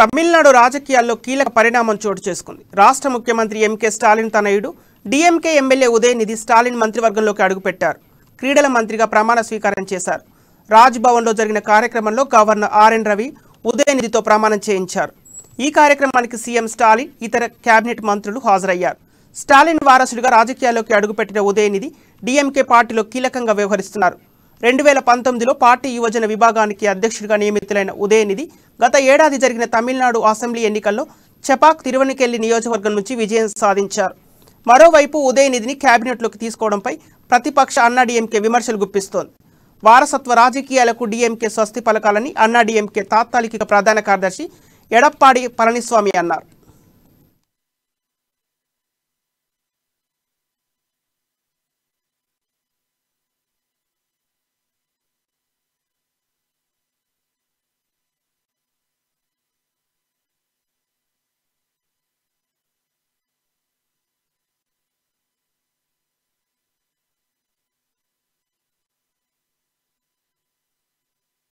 తమిళనాడు రాజకీయాల్లో కీలక పరిణామం చోటు చేసుకుంది. రాష్ట్ర ముఖ్యమంత్రి ఎంకే స్టాలిన్ తనయుడు డిఎంకే ఎమ్మెల్యే ఉదయనిధి స్టాలిన్ మంత్రివర్గంలోకి అడుగుపెట్టారు. క్రీడల మంత్రిగా ప్రమాణ స్వీకారం చేశారు. రాజ్ భవన్లో జరిగిన కార్యక్రమంలో గవర్నర్ ఆర్ఎన్ రవి ఉదయనిధితో ప్రమాణం చేయించారు. ఈ కార్యక్రమానికి సీఎం స్టాలిన్, ఇతర కేబినెట్ మంత్రులు హాజరయ్యారు. స్టాలిన్ వారసుడిగా రాజకీయాల్లోకి అడుగుపెట్టిన ఉదయనిధి డిఎంకే పార్టీలో కీలకంగా వ్యవహరిస్తున్నారు. 2019లో పార్టీ యువజన విభాగానికి అధ్యక్షుడిగా నియమితులైన ఉదయనిధి గత ఏడాది జరిగిన తమిళనాడు అసెంబ్లీ ఎన్నికల్లో చపాక్ తిరువణికెల్లి నియోజకవర్గం నుంచి విజయం సాధించారు. మరోవైపు ఉదయనిధిని కేబినెట్లోకి తీసుకోవడంపై ప్రతిపక్ష అన్నాడీఎంకే విమర్శలు గుప్పిస్తోంది. వారసత్వ రాజకీయాలకు డీఎంకే స్వస్తి పలకాలని అన్నాడీఎంకే తాత్కాలిక ప్రధాన కార్యదర్శి ఎడప్పాడి పళనిస్వామి అన్నారు.